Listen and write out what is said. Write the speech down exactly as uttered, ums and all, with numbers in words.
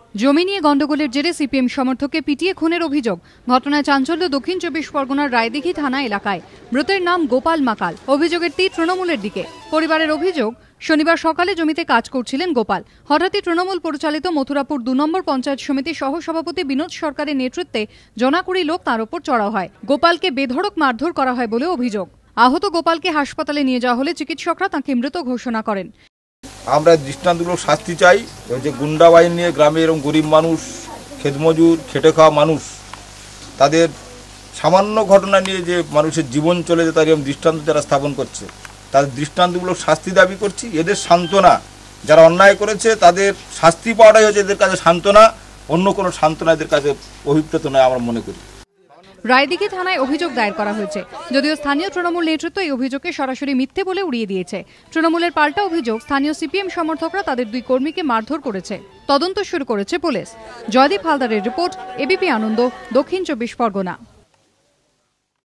জমি নিয়ে গন্ডগোলের জেরে সিপিএম সমর্থককে পিটিয়ে খুনের অভিযোগ। ঘটনায় চাঞ্চল্য দক্ষিণ চব্বিশ পরগনার রায়দিঘি থানা এলাকায়। মৃতের নাম গোপাল মাকাল। অভিযোগের তীর তৃণমূলের দিকে। পরিবারের অভিযোগ, শনিবার সকালে জমিতে কাজ করছিলেন গোপাল। হঠাৎই তৃণমূল পরিচালিত মথুরাপুর দু নম্বর পঞ্চায়েত সমিতির সহসভাপতি বিনোদ সরকারের নেতৃত্বে জনাকুড়ি লোক তার উপর চড়াও হয়। গোপালকে বেধড়ক মারধর করা হয় বলে অভিযোগ। আহত গোপালকে হাসপাতালে নিয়ে যাওয়া হলে চিকিৎসকরা তাঁকে মৃত ঘোষণা করেন। আমরা দৃষ্টান্তমূলক শাস্তি চাই। যে গুন্ডা বাহিনী নিয়ে গ্রামে এরকম গরিব মানুষ, খেতমজুর, খেটে খাওয়া মানুষ, তাদের সামান্য ঘটনা নিয়ে যে মানুষের জীবন চলে যায় তার এরকম দৃষ্টান্ত যারা স্থাপন করছে, তাদের দৃষ্টান্তমূলক শাস্তি দাবি করছি। এদের সান্ত্বনা, যারা অন্যায় করেছে তাদের শাস্তি পাওয়াটাই হচ্ছে এদের কাছে সান্ত্বনা। অন্য কোনো সান্ত্বনা এদের কাছে অভিপ্রেত নয় আমরা মনে করি। রায়দিঘি থানায় অভিযোগ দায়ের করা হয়েছে, যদিও স্থানীয় তৃণমূল নেতৃত্ব এই অভিযোগকে সরাসরি মিথ্যে বলে উড়িয়ে দিয়েছে। তৃণমূলের পাল্টা অভিযোগ, স্থানীয় সিপিএম সমর্থকরা তাদের দুই কর্মীকে মারধর করেছে। তদন্ত শুরু করেছে পুলিশ। জয়দীপ হালদারের রিপোর্ট, এবিপি আনন্দ, দক্ষিণ চব্বিশ পরগনা।